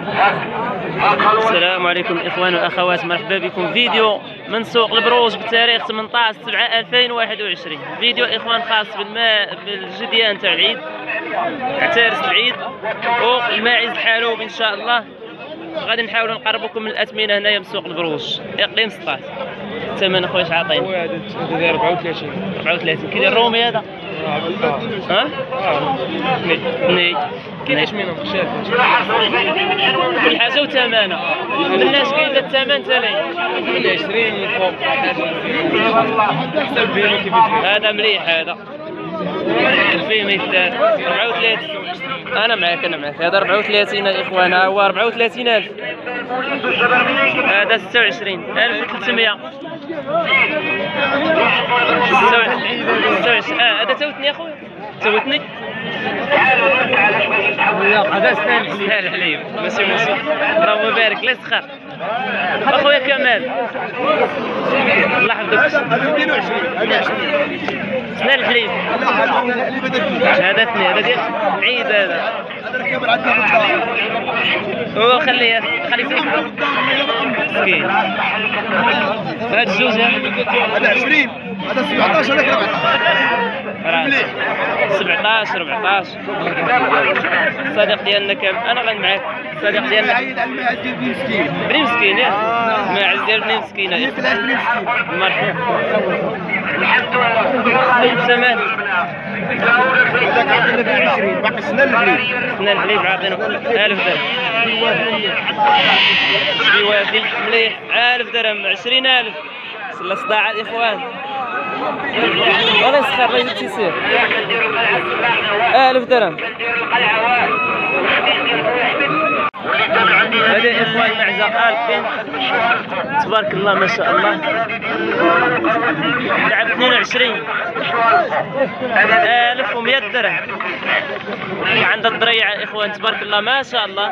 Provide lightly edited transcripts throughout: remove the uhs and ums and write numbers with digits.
السلام عليكم اخوان واخوات، مرحبا بكم فيديو من سوق البروج بتاريخ 18/7/2021. فيديو اخوان خاص بالجديان تاع العيد، اعترس العيد والماعز حالوب ان شاء الله. غادي نحاولوا نقربكم من الاثمنه هنايا من سوق البروج اقليم سطات. الثمن اخويا اش عاطيني؟ هذا داير 34 كي داير الرومي هذا؟ ها؟ ني كايناش منهم شاف كل حاجه وثمنها. الناس كاين الثمن تالي 20 فوق حسب بينو كيف هذا مليح. هذا فيه مثال 34. انا معاك هذا 34 يا اخوان. ها هو 34,000. هذا 26,300. 26. هذا توتني اخويا، توتني هذا سنان الحليب ماشي مصيب. راه مبارك لا سخر اخويا كمال، الله يحفظك. سنان الحليب هذا اثنين. هذا ديال عيد. هذا هو خليه مسكين. هذا الجوج هذا 20 هذا 17 هذاك 17 14. الصديق ديالنا كام؟ انا غادي معاك. الصديق ديالنا عيد على الماعز ديال بني مسكين. بني مسكين ياك؟ الماعز ديال بني مسكين. مرحبا. الثمن هذاك عندنا فيه 20 باقي سنان الحليب. سنان الحليب عاطينا 1000 درهم. بوافي مليح 1000 درهم. 20,000 سلا صداع الاخوان. والله يسخر الله يجيب تيسير 1000 درهم. هذا يا اخوان معزه البين تبارك الله ما شاء الله. لعب 22,100 درهم. عند الضريعه يا اخوان تبارك الله ما شاء الله.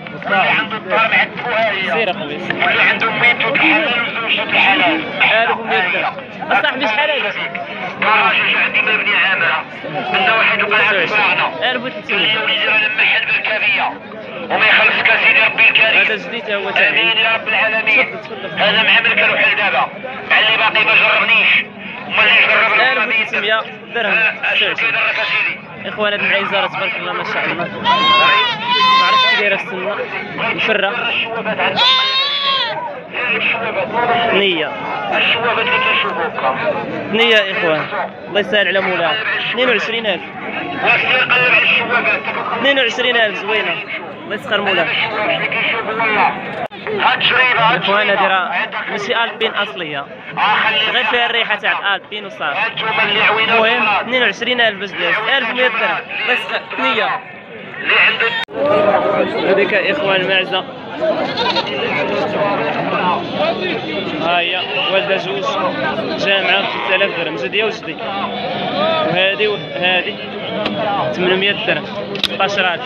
سير اخويا واللي عنده بيتو الحلال وزوجته الحلال 1100 درهم. اصاحبي شحال هذا؟ راجل عندي مبني عامره عندنا واحد وقع على صباعنا 1300. وليدي راه لما حل بالكافيه وما يخلصك سيدي ربي الكريم. هذا جديد هو تاعي. امين يا رب العالمين. هذا مع ملك الوحل دابا مع اللي باقي ما جربنيش وما اللي جرب 1300 درهم. اش كيضرك اسيدي اخوان هاد المعيزه تبارك الله ما شاء الله. ما عرفتش كي دايره السنه مفره نيه. الشوابات اللي كيشوفوك نيه يا اخوان الله يسهل على مولاها. 22,000. واش قلب على الشوابات 22,000 زوينه الله يسخر مولاها. اللي كيشوفوا والله هاد شريبه اخوان هادي راه ماشي البين اصليه، غير فيها الريحه تاع البين وصافي. هانتوما اللي عوينات المهم 22,000 باش داز 1100 درهم الله يسخر. نيه اللي عنده هذيك يا اخوان معزه. ها هي والده جوج جامعه 3000 درهم جديه وجدي. وهذه 800 درهم 16,000.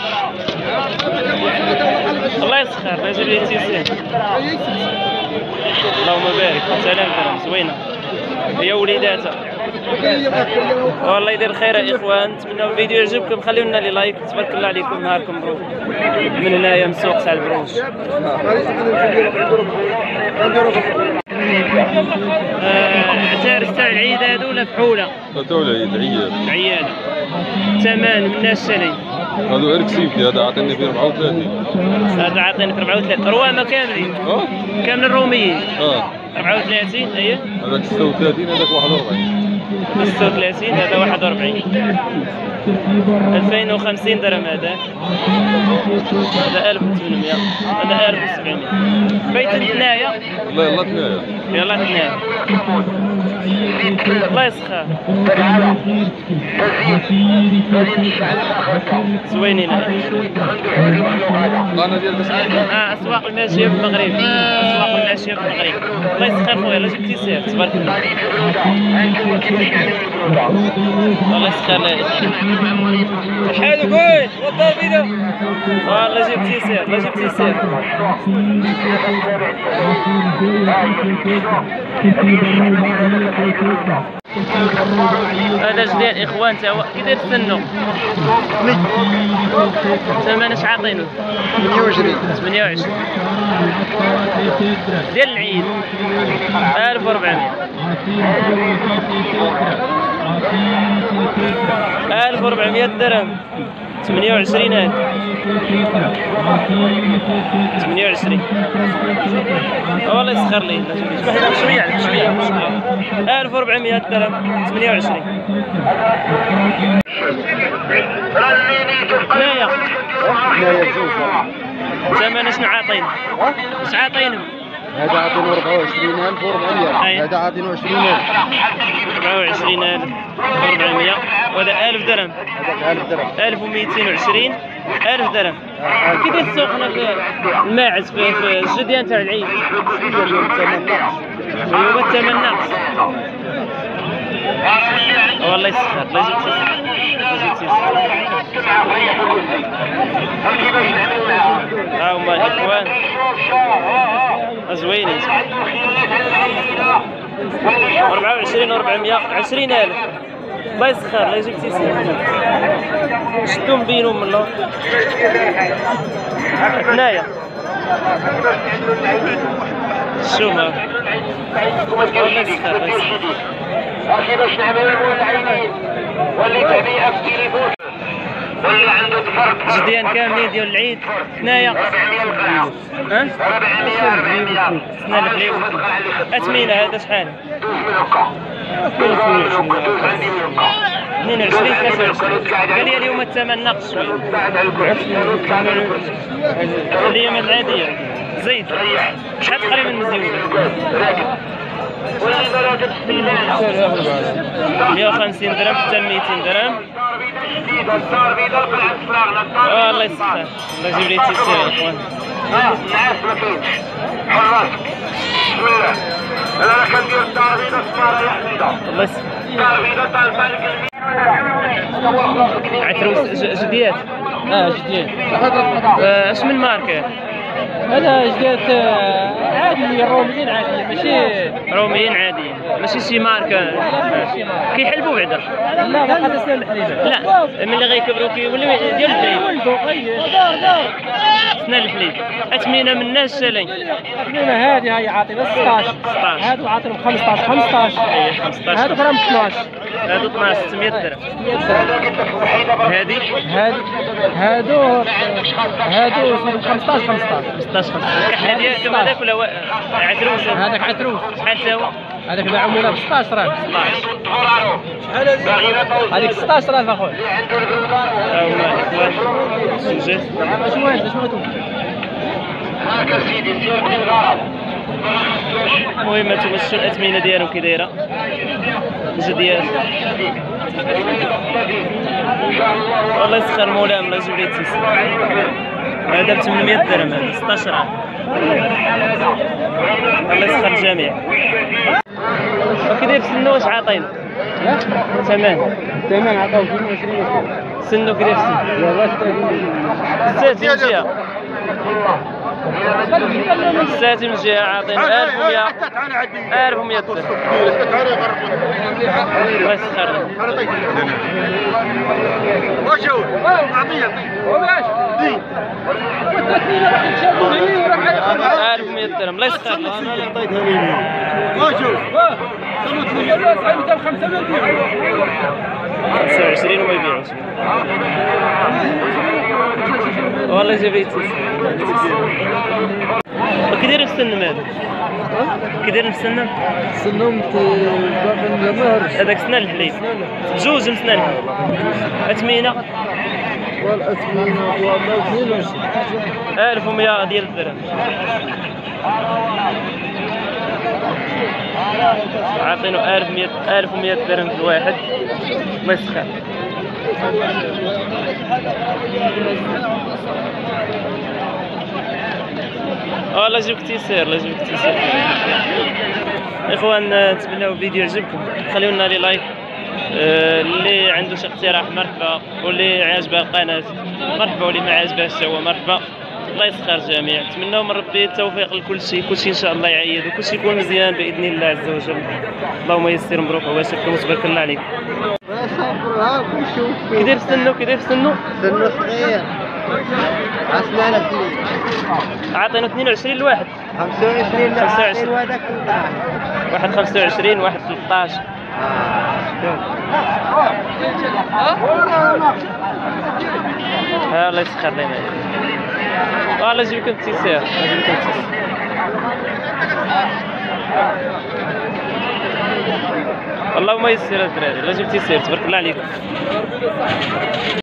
الله يسخر الله يجيب لي تيسير. اللهم بارك 3000 درهم زوينه هي وليداتها. والله يدير الخير يا اخوان. نتمنى الفيديو يعجبكم. خليو لنا لي لايك. تبارك الله عليكم. نهاركم مبروك من هنايا من سوق تاع البروج. عتارس تاع العيد هادو ولا فحوله؟ تاع العيد عيال. ثمن من الشري هذا اركسيفتي. هذا عطيني في 34. هذا عاطيني في 34. روامه كاملين كامل الروميين 34. هي هذاك 36 هذاك 41. 36 هذا 41. 2050 درهم. هذا 1800. هذا 1700. بيت الثنايا. والله يلا ثنايا. يلا ثنايا الله يسخر. زوينين انا ديال بس اسواق الماشيه في المغرب. اسواق الماشيه في المغرب الله يسخر خويا. يلا جبتي سير تبارك الله. الله يسخر لا شحال قول وضع الفيديو. والله جبتي سير الله جبتي سير. هذا جديد اخوان تا هو كي داير السنو؟ ثمن اش عاطينو؟ 28 ديال العيد 1400 1400 درهم 28,000 28 والله يسخر لي شويه شويه 1400 درهم 28 هنايا ثمن شنو عاطين؟ اش عاطينهم؟ هذا عاطينه 24,400 هذا عاطينه 20,000 24,400 وهذا 1000 درهم هذاك 1000 درهم 1220 1000 درهم كي داير السوق هنا في الماعز في الجديان تاع العيد؟ اليوم الثمن ناقص والله يسخر الله يجيب تيسر ها هما الاخوان زوينين 24,400 20,000 الله يسخر الله يجيب تيسير شدو مبينهم من اللور هنايا شوف والله يسخر الله يسخر باش نعمل العينين واللي تبيع في التليفون واللي عنده فرق جديان كاملين ديال العيد هنايا 400 قرعه ها 400 سنة الحليب اثمينه هذا شحال؟ 22 23 قال لي اليوم الثمن ناقص شويه اليوم العاديه زيد شحال تقريبا مزيوده 150 درهم حتى 200 درهم الله يسخر الله يجيب لي تيسير يا اخوان الناس ما كاينش حراسك بسم الله انا كندير التعريضه سماره يا حميده الله يسخر التعريضه تاع البنك عتروس جديات جديد. اش من ماركه؟ هذا جديد عادي روميين عادي ماشي روميين عاديين ماشي شي ماركه كيحلبوا بعدا لا ما حتى سنان الحليبه لا ملي غيكبروا كيوليو ديال الحليب ولدوا دار سنان الحليب اثمنه من الناس شالين احنا هذه هي عاطينا 16 هادو عاطينهم 15 اي 15 هادو غير 12 هادو 12 600 درهم هادي هادو 15 16 كحلياتهم هذاك ولا عتروس هذاك عتروس شحال تا هو؟ هذاك باعهم لنا ب 16,000 16 هذيك 16,000 اخويا ها هما الاخوان السوجات شنو هذا هاكا سيدي سير بدي الغرض المهم هانتوما شفتوا الاثمنه ديالهم كي دايره جديات والله يسخر مولاهم الله يجيب لي التيسير هذا ب 800 درهم هذا 16 عام الله يسخر الجميع وكي داير السنو واش عاطين؟ ثمن عطاو 22 سنو كي داير الساتي من جهه الساتي من جهه عاطينا 1100 درهم الله يسخر واش هو؟ عطيه 1100 درهم الله يسخر واش هو؟ 25 وما يبيعوش والله جابيت كي داير السنم هذا؟ كي داير السنم؟ السنم باقي ما هرش هذاك سنان الحليب بجوج من سنان الحليب اثمنه والاثمنه والله 22 1100 ديال الدرهم عاطينو 1100 درهم في الواحد الله يسخر الله يجيبك تيسير الله يجيبك تيسير اخوان نتمنوا الفيديو يعجبكم خليو لنا لي لايك اللي عنده شي اقتراح مرحبا واللي عاجبه القناه مرحبا واللي ما عاجبهاش هو مرحبا الله يسخر الجميع، نتمنوا من ربي التوفيق لكل شيء، كل شيء ان شاء الله يعيد وكل شيء يكون مزيان باذن الله عز وجل. اللهم يسر مبروك عواشركم وتبارك الله عليك. كي داير سنو سنو صغير عسلانة فيه عاطينو 22 لواحد 25 25 وهذاك واحد 25 واحد 13. ها الله يسخر لنا. الله يجيب لكم التيسير، يجيب لكم التيسير. اللهم يسر الدراري، الله يجيب التيسير تبارك الله عليكم.